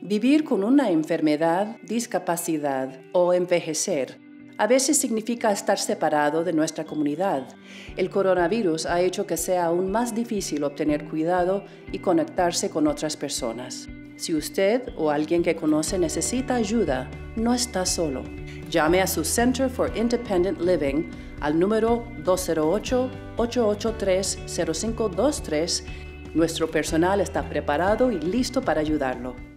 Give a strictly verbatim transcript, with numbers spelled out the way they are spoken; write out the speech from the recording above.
Vivir con una enfermedad, discapacidad o envejecer a veces significa estar separado de nuestra comunidad. El coronavirus ha hecho que sea aún más difícil obtener cuidado y conectarse con otras personas. Si usted o alguien que conoce necesita ayuda, no está solo. Llame a su Center for Independent Living al número dos cero ocho, ocho ocho tres, cero cinco dos tres. Nuestro personal está preparado y listo para ayudarlo.